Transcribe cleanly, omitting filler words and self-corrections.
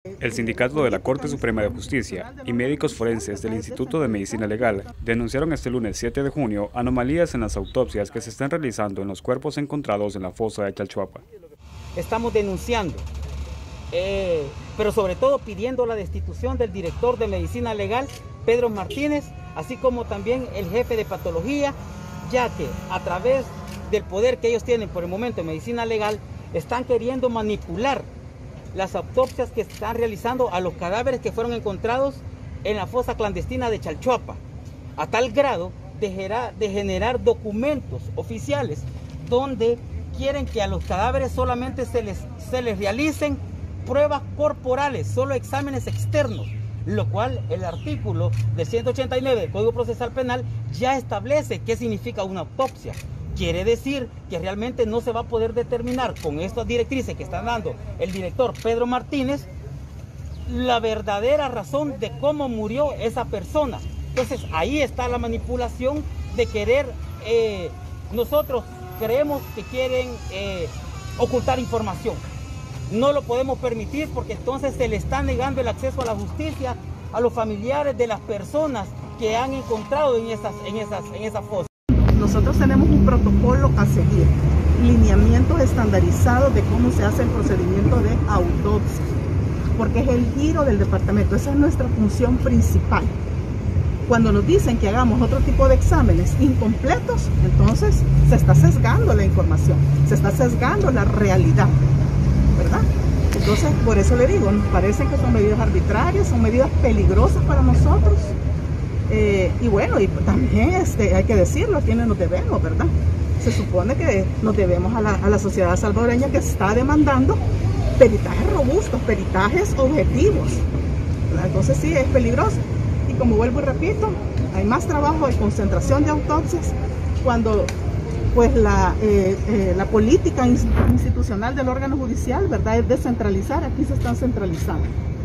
El sindicato de la Corte Suprema de Justicia y médicos forenses del Instituto de Medicina Legal denunciaron este lunes 7 de junio anomalías en las autopsias que se están realizando en los cuerpos encontrados en la fosa de Chalchuapa. Estamos denunciando, pero sobre todo pidiendo la destitución del director de Medicina Legal, Pedro Martínez, así como también el jefe de patología, ya que a través del poder que ellos tienen por el momento en Medicina Legal, están queriendo manipular las autopsias que están realizando a los cadáveres que fueron encontrados en la fosa clandestina de Chalchuapa, a tal grado de generar documentos oficiales donde quieren que a los cadáveres solamente se les realicen pruebas corporales, solo exámenes externos, lo cual el artículo del 189 del Código Procesal Penal ya establece qué significa una autopsia. Quiere decir que realmente no se va a poder determinar con estas directrices que está dando el director Pedro Martínez la verdadera razón de cómo murió esa persona. Entonces ahí está la manipulación de querer, nosotros creemos que quieren ocultar información. No lo podemos permitir porque entonces se le está negando el acceso a la justicia a los familiares de las personas que han encontrado en esa fosa. Nosotros tenemos un protocolo a seguir, lineamientos estandarizados de cómo se hace el procedimiento de autopsia, porque es el giro del departamento, esa es nuestra función principal. Cuando nos dicen que hagamos otro tipo de exámenes incompletos, entonces se está sesgando la información, se está sesgando la realidad, ¿verdad? Entonces, por eso le digo, nos parecen que son medidas arbitrarias, son medidas peligrosas para nosotros. Y bueno, y también hay que decirlo, a quienes nos debemos, ¿verdad? Se supone que nos debemos a la sociedad salvadoreña que está demandando peritajes robustos, peritajes objetivos, ¿verdad? Entonces sí, es peligroso. Y como vuelvo y repito, hay más trabajo de concentración de autopsias cuando pues la política institucional del órgano judicial, ¿verdad?, es descentralizar. Aquí se están centralizando.